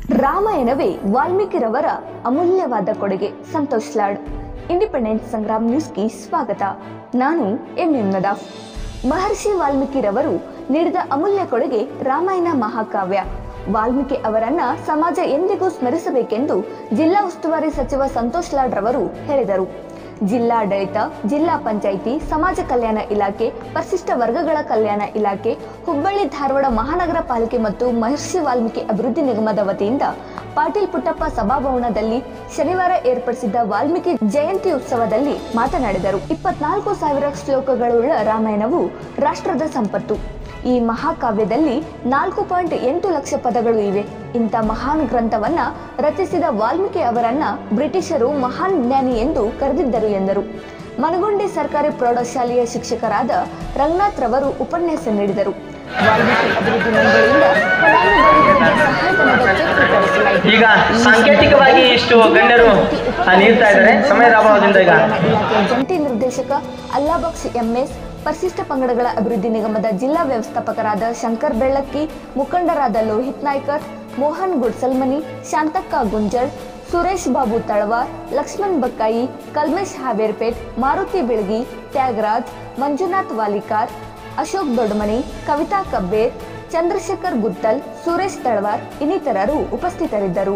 ರಾಮಾಯಣವೇ ವಾಲ್ಮೀಕಿರವರ ಅಮೂಲ್ಯವಾದ ಕೊಡುಗೆ. ಸಂತೋಷ್ ಲಾಡ್, ಇಂಡಿಪೆಂಡೆಂಟ್ ಸಂಗ್ರಾಮ್ ನ್ಯೂಸ್ಗೆ ಸ್ವಾಗತ. ನಾನು ಎಂಎಂ ನದಾಫ್. ಮಹರ್ಷಿ ವಾಲ್ಮೀಕಿರವರು ನೀಡಿದ ಅಮೂಲ್ಯ ಕೊಡುಗೆ ರಾಮಾಯಣ ಮಹಾಕಾವ್ಯ. ವಾಲ್ಮೀಕಿ ಅವರನ್ನ ಸಮಾಜ ಎಂದಿಗೂ ಸ್ಮರಿಸಬೇಕೆಂದು ಜಿಲ್ಲಾ ಉಸ್ತುವಾರಿ ಸಚಿವ ಸಂತೋಷ್ ಲಾಡ್ ರವರು ಹೇಳಿದರು. ಜಿಲ್ಲಾಡಳಿತ, ಜಿಲ್ಲಾ ಪಂಚಾಯಿತಿ, ಸಮಾಜ ಕಲ್ಯಾಣ ಇಲಾಖೆ, ಪರಿಶಿಷ್ಟ ವರ್ಗಗಳ ಕಲ್ಯಾಣ ಇಲಾಖೆ, ಹುಬ್ಬಳ್ಳಿ ಧಾರವಾಡ ಮಹಾನಗರ ಪಾಲಿಕೆ ಮತ್ತು ಮಹರ್ಷಿ ವಾಲ್ಮೀಕಿ ಅಭಿವೃದ್ಧಿ ನಿಗಮದ ವತಿಯಿಂದ ಪಾಟೀಲ್ ಪುಟ್ಟಪ್ಪ ಸಭಾಭವನದಲ್ಲಿ ಶನಿವಾರ ಏರ್ಪಡಿಸಿದ್ದ ವಾಲ್ಮೀಕಿ ಜಯಂತಿ ಉತ್ಸವದಲ್ಲಿ ಮಾತನಾಡಿದರು. 24,000 ಶ್ಲೋಕಗಳುಳ್ಳ ರಾಮಾಯಣವು ರಾಷ್ಟ್ರದ ಸಂಪತ್ತು. ಈ ಮಹಾಕಾವ್ಯದಲ್ಲಿ 4.8 ಲಕ್ಷ ಪದಗಳು ಇವೆ. ಇಂಥ ಮಹಾನ್ ಗ್ರಂಥವನ್ನ ರಚಿಸಿದ ವಾಲ್ಮೀಕಿ ಅವರನ್ನ ಬ್ರಿಟಿಷರು ಮಹಾನ್ ಜ್ಞಾನಿ ಎಂದು ಕರೆದಿದ್ದರು ಎಂದರು. ಮನಗುಂಡಿ ಸರ್ಕಾರಿ ಪ್ರೌಢಶಾಲೆಯ ಶಿಕ್ಷಕರಾದ ರಂಗನಾಥ್ ರವರು ಉಪನ್ಯಾಸ ನೀಡಿದರು. ವಾಲ್ಮೀಕಿ ಅಭಿವೃದ್ಧಿ ಮಂಡಳಿಯಿಂದ ಫಲಾನುಭವಿಗಳಿಗೆ ಸಹಾಯಧನದ ಚೆಕ್ ವಿತರಿಸಲಾಯಿತು. ಈಗ ಸಾಂಕೇತಿಕವಾಗಿ ಇಷ್ಟು ಗಣ್ಯರು ನೀಡ್ತಾ ಇದ್ದಾರೆ. ಸಮಯದ ಅಭಾವದಿಂದ ಈಗ ಇಲಾಖೆಯ ಜಂಟಿ ನಿರ್ದೇಶಕ ಅಲ್ಲಾಬಕ್ಷ್ ಎಂಎಸ್, ಪರಿಶಿಷ್ಟ ಪಂಗಡಗಳ ಅಭಿವೃದ್ಧಿ ನಿಗಮದ ಜಿಲ್ಲಾ ವ್ಯವಸ್ಥಾಪಕರಾದ ಶಂಕರ್ ಬೆಳ್ಳಕ್ಕಿ, ಮುಖಂಡರಾದ ಲೋಹಿತ್ ನಾಯ್ಕರ್, ಮೋಹನ್ ಗುಡ್ಸಲ್ಮನಿ, ಶಾಂತಕ್ಕ ಗುಂಜಳ್, ಸುರೇಶ್ ಬಾಬು ತಳವಾರ್, ಲಕ್ಷ್ಮಣ್ ಬಕ್ಕಾಯಿ, ಕಲ್ಮೇಶ್ ಹಾವೇರ್ಪೇಟ್, ಮಾರುತಿ ಬೆಳಗಿ, ತ್ಯಾಗರಾಜ್, ಮಂಜುನಾಥ್ ವಾಲಿಕಾರ್, ಅಶೋಕ್ ದೊಡ್ಡಮನಿ, ಕವಿತಾ ಕಬ್ಬೇರ್, ಚಂದ್ರಶೇಖರ್ ಗುತ್ತಲ್, ಸುರೇಶ್ ತಳವಾರ್ ಇನ್ನಿತರರು ಉಪಸ್ಥಿತರಿದ್ದರು.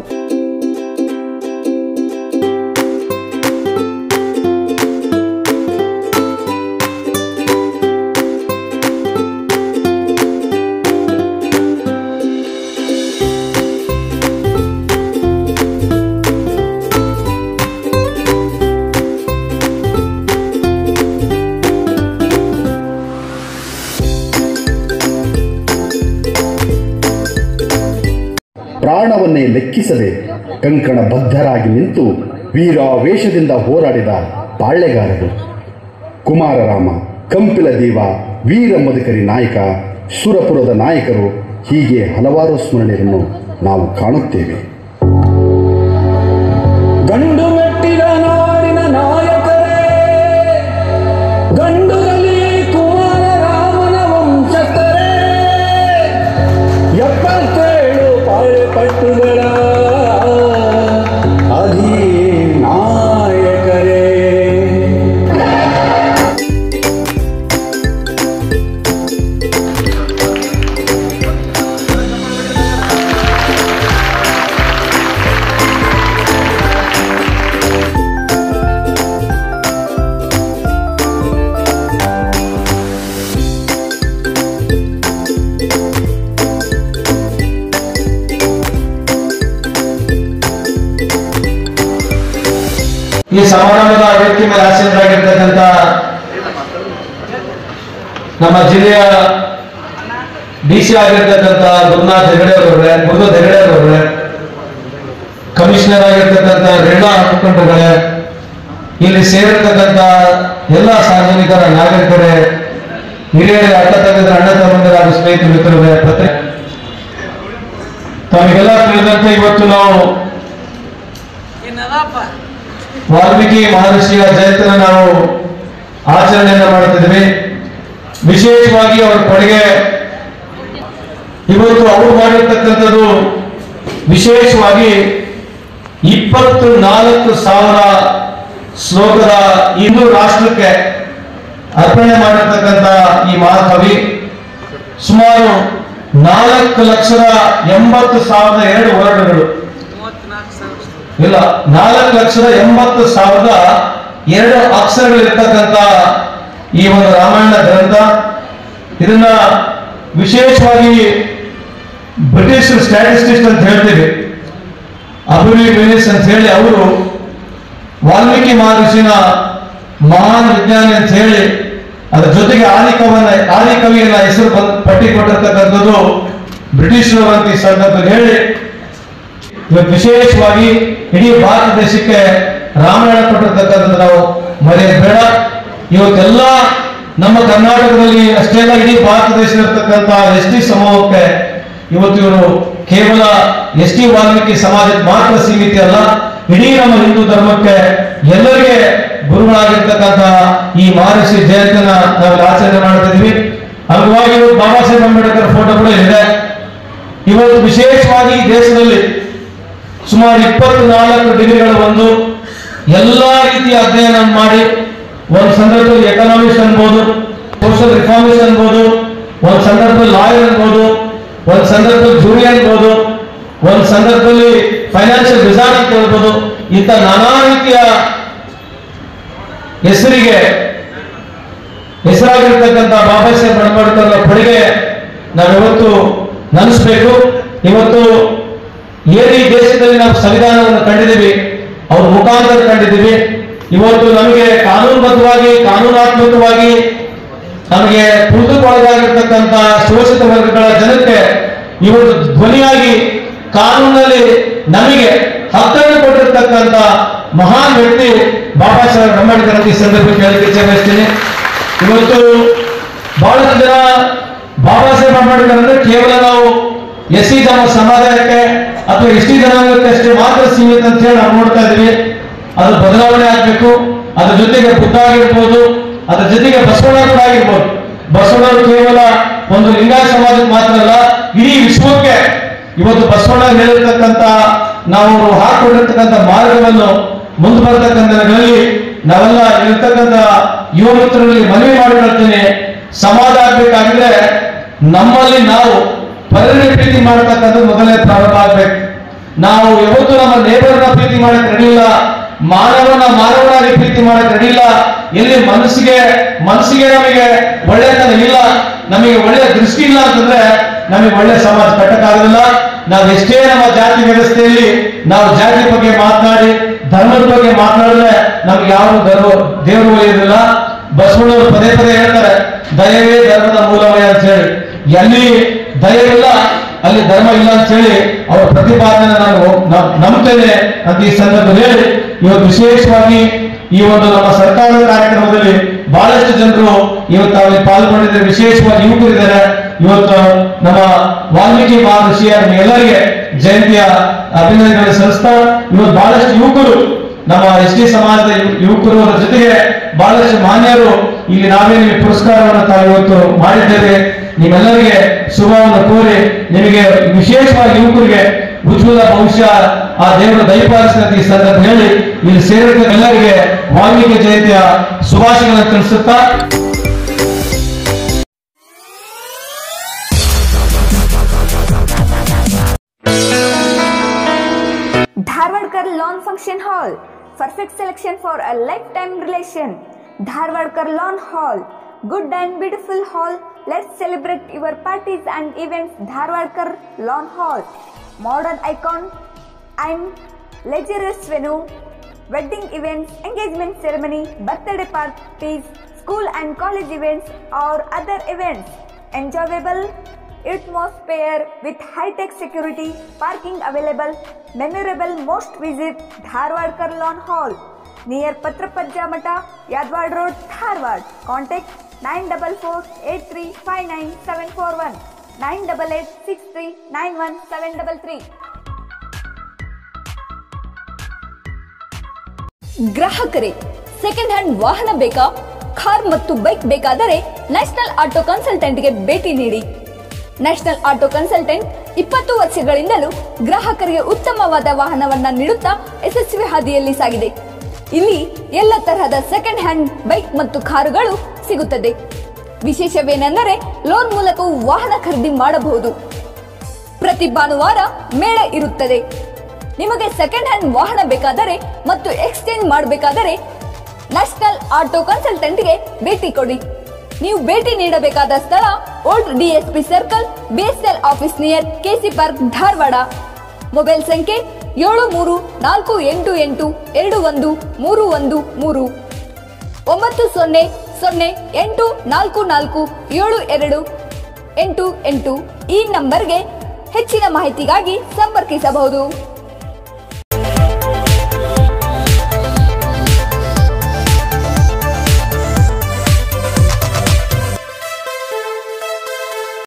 ಪ್ರಾಣವನ್ನೇ ಲೆಕ್ಕಿಸದೆ ಕಂಕಣ ಬದ್ಧರಾಗಿ ನಿಂತು ವೀರಾವೇಶದಿಂದ ಹೋರಾಡಿದ ಪಾಳ್ಯಗಾರರು. ಕುಮಾರರಾಮ, ಕಂಪಿಲ ದೇವ, ವೀರ ಮಧುಕರಿ ನಾಯಕ, ಸುರಪುರದ ನಾಯಕರು, ಹೀಗೆ ಹಲವಾರು ಸ್ಮರಣೆಯನ್ನು ನಾವು ಕಾಣುತ್ತೇವೆ. ಗಂಡು ಮೆಟ್ಟಿದ ನಾಡಿನ ನಾಯಕರೇ, ಗಂಡುರಲ್ಲಿ ಕುಮಾರರಾಮನ ವಂಶಸ್ಥರೇ, 77 ಪಾಳೆಪಟ್ಟುಗಳ ಅಧಿನಾಯಕರೇ. ಈ ಸಮಾರಂಭದ ವೇದಿಕೆ ಮೇಲೆ ಆಸೀನರಾಗಿರ್ತಕ್ಕಂಥ ನಮ್ಮ ಜಿಲ್ಲೆಯ ಡಿಸಿ ಆಗಿರ್ತಕ್ಕಂಥ ಗುರುನಾಥ್ ಹೆಗಡೆ ಅವರೇ, ಗುರುನಾಥ್ ಹೆಗಡೆ ಅವರೇ, ಕಮಿಷನರ್ ಆಗಿರ್ತಕ್ಕಂಥ ರೇಣಾ ಮುಖಂಡರುಗಳೇ, ಇಲ್ಲಿ ಸೇರಿರ್ತಕ್ಕಂಥ ಎಲ್ಲ ಸಾರ್ವಜನಿಕರ ನಾಗರಿಕರೇ, ಹಿರಿಯರೇ, ಅಣ್ಣ ತಮ್ಮಂದಿರ ಹಾಗೂ ಸ್ನೇಹಿತ ಮಿತ್ರರೇ, ತಮಗೆಲ್ಲ ತಿಳಿದಂತೆ ಇವತ್ತು ನಾವು ವಾಲ್ಮೀಕಿ ಮಹರ್ಷಿಯ ಜಯಂತಿನ ನಾವು ಆಚರಣೆಯನ್ನು ಮಾಡುತ್ತಿದ್ದೇವೆ. ವಿಶೇಷವಾಗಿ ಅವರ ಕೊಡುಗೆ ಇವತ್ತು ಅವರು ಮಾಡಿರ್ತಕ್ಕಂಥದ್ದು ವಿಶೇಷವಾಗಿ 24,000 ಶ್ಲೋಕದ ಹಿಂದೂ ರಾಷ್ಟ್ರಕ್ಕೆ ಅರ್ಪಣೆ ಮಾಡಿರ್ತಕ್ಕಂಥ ಈ ಮಹಾಕವಿ ಸುಮಾರು 4,80,002 ವರ್ಣಗಳು ಇಲ್ಲ 4,80,002 ಅಕ್ಷರಗಳಿರ್ತಕ್ಕಂಥ ಈ ಒಂದು ರಾಮಾಯಣ ಗ್ರಂಥ. ಇದನ್ನ ವಿಶೇಷವಾಗಿ ಬ್ರಿಟಿಷ್ ಸ್ಟ್ಯಾಟಿಸ್ಟಿಕ್ಸ್ ಅಂತ ಹೇಳ್ತೀವಿ, ಅಭಿವೃದ್ಧಿ ಮಿನಿಸ್ ಅಂತ ಹೇಳಿ, ಅವರು ವಾಲ್ಮೀಕಿ ಮಹರ್ಷಿನ ಮಹಾನ್ ವಿಜ್ಞಾನಿ ಅಂತ ಹೇಳಿ ಅದರ ಜೊತೆಗೆ ಆದಿಕವಿಯನ್ನ ಹೆಸರು ಪಟ್ಟಿ ಕೊಟ್ಟಿರ್ತಕ್ಕಂಥದ್ದು ಬ್ರಿಟಿಷರು ಅಂತ ಈ ಸಂದರ್ಭದಲ್ಲಿ ಹೇಳಿ ಇವತ್ತು ವಿಶೇಷವಾಗಿ ಇಡೀ ಭಾರತ ದೇಶಕ್ಕೆ ರಾಮಾಯಣ ಕೊಟ್ಟಿರ್ತಕ್ಕಂಥದ್ದು ನಾವು ಮರೆಯೋದು ಬೇಡ. ಇವತ್ತೆಲ್ಲ ನಮ್ಮ ಕರ್ನಾಟಕದಲ್ಲಿ ಅಷ್ಟೇ ಅಲ್ಲ, ಇಡೀ ಭಾರತ ದೇಶದಲ್ಲಿರ್ತಕ್ಕಂಥ ST ಸಮೂಹಕ್ಕೆ ಇವತ್ತು ಇವರು ಕೇವಲ ST ವಾಲ್ಮೀಕಿ ಸಮಾಜಕ್ಕೆ ಮಾತ್ರ ಸೀಮಿತ ಅಲ್ಲ, ಇಡೀ ನಮ್ಮ ಹಿಂದೂ ಧರ್ಮಕ್ಕೆ ಎಲ್ಲರಿಗೆ ಗುರುಗಳಾಗಿರ್ತಕ್ಕಂಥ ಈ ಮಹರ್ಷಿ ಜಯಂತಿನ ನಾವು ಆಚರಣೆ ಮಾಡ್ತಿದ್ವಿ. ಅಂಗವಾಗಿ ಬಾಬಾ ಸಾಹೇಬ್ ಅಂಬೇಡ್ಕರ್ ಫೋಟೋ ಕೂಡ ಇದೆ. ಇವತ್ತು ವಿಶೇಷವಾಗಿ ದೇಶದಲ್ಲಿ ಸುಮಾರು 24 ಡಿಗ್ರಿಗಳು ಬಂದು ಎಲ್ಲಾ ರೀತಿಯ ಅಧ್ಯಯನ ಮಾಡಿ, ಒಂದು ಸಂದರ್ಭದಲ್ಲಿ ಎಕನಾಮಿಕ್ಸ್ ಅನ್ಬೋದು, ಸೋಷಿಯಲ್ ರಿಫಾರ್ಮಿಸ್ಟ್ ಅನ್ಬೋದು, ಒಂದು ಸಂದರ್ಭದಲ್ಲಿ ಲಾಯರ್ ಅನ್ಬೋದು, ಒಂದು ಸಂದರ್ಭದಲ್ಲಿ ಜೂರಿ ಅನ್ಬೋದು, ಒಂದು ಸಂದರ್ಭದಲ್ಲಿ ಫೈನಾನ್ಷಿಯಲ್ ವಿಸಾರ್ಡ್ ಅಂತ ಹೇಳ್ಬೋದು. ಇಂಥ ನಾನಾ ರೀತಿಯ ಹೆಸರಾಗಿರ್ತಕ್ಕಂಥ ಬಾಬಾ ಸಾಹೇಬ್ ಅಂಬೇಡ್ಕರ್ ಅವರ ಕೊಡುಗೆ ನಾವಿವತ್ತು ನೆನೆಸ್ಬೇಕು. ಇವತ್ತು ಏನು ಈ ದೇಶದಲ್ಲಿ ನಾವು ಸಂವಿಧಾನವನ್ನು ಕಂಡಿದ್ದೀವಿ, ಅವ್ರ ಮುಖಾಂತರ ಕಂಡಿದ್ದೀವಿ. ಇವತ್ತು ನಮಗೆ ಕಾನೂನುಬದ್ಧವಾಗಿ, ಕಾನೂನಾತ್ಮಕವಾಗಿ ನಮಗೆ ತುಳಿದುಕೊಳ್ಳಲಾಗಿರ್ತಕ್ಕಂಥ ಶೋಷಿತ ವರ್ಗಗಳ ಜನಕ್ಕೆ ಇವತ್ತು ಧ್ವನಿಯಾಗಿ ಕಾನೂನಲ್ಲಿ ನಮಗೆ ಹಕ್ಕನ್ನು ಕೊಟ್ಟಿರ್ತಕ್ಕಂಥ ಮಹಾನ್ ವ್ಯಕ್ತಿ ಬಾಬಾ ಸಾಹೇಬ್ ಅಂಬೇಡ್ಕರ್ ಅಂತ ಈ ಸಂದರ್ಭಕ್ಕೆ ಹೇಳಲಿಕ್ಕೆ ಬಯಸ್ತೀನಿ. ಇವತ್ತು ಬಹಳಷ್ಟು ಜನ ಬಾಬಾ ಸಾಹೇಬ್ ಅಂಬೇಡ್ಕರ್ ಅಂದ್ರೆ ಕೇವಲ ನಾವು ಎಸ್ಸಿ ಸಮುದಾಯಕ್ಕೆ ಅಥವಾ ಎಸ್ಟಿ ಜನಾಂಗಕ್ಕೆ ಅಷ್ಟೇ ಮಾತ್ರ ಸೀಮಿತ ಅಂತ ಹೇಳಿ ನಾವು ನೋಡ್ತಾ ಇದೀವಿ. ಅದು ಬದಲಾವಣೆ ಆಗ್ಬೇಕು. ಅದ್ರ ಜೊತೆಗೆ ಬುದ್ಧ ಆಗಿರ್ಬೋದು, ಅದ್ರ ಜೊತೆಗೆ ಬಸವಣ್ಣ ಕೂಡ ಆಗಿರ್ಬೋದು. ಬಸವಣ್ಣರು ಕೇವಲ ಒಂದು ಲಿಂಗಾಯತ ಸಮಾಜಕ್ಕೆ ಮಾತ್ರ ಅಲ್ಲ, ಇಡೀ ವಿಶ್ವಕ್ಕೆ ಇವತ್ತು ಬಸವಣ್ಣ ಹೇಳಿರ್ತಕ್ಕಂಥ, ನಾವು ಹಾಕೊಂಡಿರ್ತಕ್ಕಂಥ ಮಾರ್ಗವನ್ನು ಮುಂದೆ ಬರ್ತಕ್ಕಂಥ ದಿನಗಳಲ್ಲಿ ನಾವೆಲ್ಲ ಇರ್ತಕ್ಕಂಥ ಯುವ ಮಿತ್ರರಲ್ಲಿ ಮನವಿ ಮಾಡಿಕೊಳ್ತೇನೆ. ಸಮಾಜ ಆಗ್ಬೇಕಾಗಿದ್ರೆ ನಮ್ಮಲ್ಲಿ ನಾವು ಪರರ ಪ್ರೀತಿ ಮಾಡತಕ್ಕಂಥ ಮೊದಲನೇ ಪ್ರಾರಂಭ ಆಗ್ಬೇಕು. ನಾವು ಯಾವತ್ತೂ ನಮ್ಮ ನೇಬರ್ನ ಪ್ರೀತಿ ಮಾಡಕ್ ರೆಡಿ ಇಲ್ಲ, ಮಾನವನಾಗಿ ಪ್ರೀತಿ ಮಾಡಕ್ ರೆಡಿ ಇಲ್ಲ. ಎಲ್ಲಿ ಮನಸ್ಸಿಗೆ ನಮಗೆ ಒಳ್ಳೆತನ ಇಲ್ಲ, ನಮಗೆ ಒಳ್ಳೆಯ ದೃಷ್ಟಿ ಇಲ್ಲ ಅಂತಂದ್ರೆ ನಮಗೆ ಒಳ್ಳೆ ಸಮಾಜ ಕಟ್ಟಕ್ಕಾಗಲ್ಲ. ನಾವು ಎಷ್ಟೇ ನಮ್ಮ ಜಾತಿ ವ್ಯವಸ್ಥೆಯಲ್ಲಿ ನಾವು ಜಾತಿ ಬಗ್ಗೆ ಮಾತನಾಡಿ, ಧರ್ಮದ ಬಗ್ಗೆ ಮಾತನಾಡಿದ್ರೆ ನಮ್ಗೆ ಯಾವ ದೇವರು ಒಳ್ಳೆಯದಿಲ್ಲ. ಬಸವಣ್ಣವರು ಪದೇ ಹೇಳ್ತಾರೆ, ದಯವೇ ಧರ್ಮದ ಮೂಲಮಯ ಅಂತ ಹೇಳಿ. ಎಲ್ಲಿ ದಯವಿಲ್ಲ ಅಲ್ಲಿ ಧರ್ಮ ಇಲ್ಲ ಅಂತ ಹೇಳಿ ಅವರ ಪ್ರತಿಪಾದನೆ ನಾನು ನಂಬುತ್ತೇನೆ ಅಂತ ಈ ಸಂದರ್ಭದಲ್ಲಿ ಹೇಳಿ, ಇವತ್ತು ವಿಶೇಷವಾಗಿ ಈ ಒಂದು ನಮ್ಮ ಸರ್ಕಾರದ ಕಾರ್ಯಕ್ರಮದಲ್ಲಿ ಬಹಳಷ್ಟು ಜನರು ಇವತ್ತು ಅಲ್ಲಿ ಪಾಲ್ಗೊಂಡಿದ್ದಾರೆ. ವಿಶೇಷವಾಗಿ ಯುವಕರಿದ್ದಾರೆ. ಇವತ್ತು ನಮ್ಮ ವಾಲ್ಮೀಕಿ ಮಹರ್ಷಿಯ ಎಲ್ಲರಿಗೆ ಜಯಂತಿಯ ಅಭಿನಂದನೆ ಸಲ್ಲಿಸ್ತಾ, ಇವತ್ತು ಬಹಳಷ್ಟು ಯುವಕರು, ನಮ್ಮ ಎಸ್ ಟಿ ಸಮಾಜದ ಯುವಕರು, ಅದರ ಜೊತೆಗೆ ಬಹಳಷ್ಟು ಮಾನ್ಯರು ಇಲ್ಲಿ ನಾವೇನು ಪುರಸ್ಕಾರವನ್ನು ತಾವು ಇವತ್ತು ಮಾಡಿದ್ದೇವೆ. ನಿಮ್ಮೆಲ್ಲರಿಗೆ ಶುಭವನ್ನು ಕೋರಿ, ನಿಮಗೆ ವಿಶೇಷವಾಗಿ ಯುವಕರಿಗೆ ಉಜ್ವಲ ಭವಿಷ್ಯ ಆ ದೇವರು ದಯಪಾಲಿಸಿದ ಈ ಸಂದರ್ಭ ಹೇಳಿ, ಇಲ್ಲಿ ಸೇರಿದ ಎಲ್ಲರಿಗೆ ವಾಲ್ಮೀಕಿ ಜಯಂತಿಯ ಶುಭಾಶಯಗಳನ್ನು ತಿಳಿಸುತ್ತಾ, Dharwadkar Lawn Function Hall, perfect selection for a lifetime relation. Dharwadkar Lawn Hall, good and beautiful hall. Let's celebrate your parties and events. Dharwadkar Lawn Hall, modern icon and luxurious venue, wedding events, engagement ceremony, birthday parties, school and college events or other events. Enjoyable atmosphere with high-tech security, parking available, memorable. Most visit Dharwadkar Lawn Hall near Patrapajja Mata, Yadwad Road, Dharwad. Contact 944-8359-741, 988-6391-733. ಗ್ರಾಹಕರೇ, second hand ವಾಹನ ಬೇಕಾ? Car ಮತ್ತು bike ಬೇಕಾದರೆ national auto ಕನ್ಸಲ್ಟೆಂಟ್ಗೆ ಭೇಟಿ ನೀಡಿ. National auto consultant 20 ವರ್ಷಗಳಿಂದಲೂ ಗ್ರಾಹಕರಿಗೆ ಉತ್ತಮವಾದ ವಾಹನವನ್ನ ನೀಡುತ್ತಾ ಯಶಸ್ವಿ ಹಾದಿಯಲ್ಲಿ ಸಾಗಿದೆ. ಇಲ್ಲಿ ಎಲ್ಲ ತರಹದ ಸೆಕೆಂಡ್ ಹ್ಯಾಂಡ್ ಬೈಕ್ ಮತ್ತು ಕಾರುಗಳು ಸಿಗುತ್ತದೆ. ವಿಶೇಷವೇನೆಂದರೆ ಲೋನ್ ಮೂಲಕವೂ ವಾಹನ ಖರೀದಿ ಮಾಡಬಹುದು. ಪ್ರತಿ ಭಾನುವಾರ ಮೇಳ ಇರುತ್ತದೆ. ನಿಮಗೆ ಸೆಕೆಂಡ್ ಹ್ಯಾಂಡ್ ವಾಹನ ಬೇಕಾದರೆ ಮತ್ತು ಎಕ್ಸ್ಚೇಂಜ್ ಮಾಡಬೇಕಾದರೆ ನ್ಯಾಷನಲ್ ಆಟೋ ಕನ್ಸಲ್ಟೆಂಟ್ಗೆ ಭೇಟಿ ಕೊಡಿ. ನೀವು ಭೇಟಿ ನೀಡಬೇಕಾದ ಸ್ಥಳ old DSP circle, BSL office near KC park, Dharwad. Mobile ಸಂಖ್ಯೆ 7348821313 9008447288. ಈ ನಂಬರ್ಗೆ ಹೆಚ್ಚಿನ ಮಾಹಿತಿಗಾಗಿ ಸಂಪರ್ಕಿಸಬಹುದು.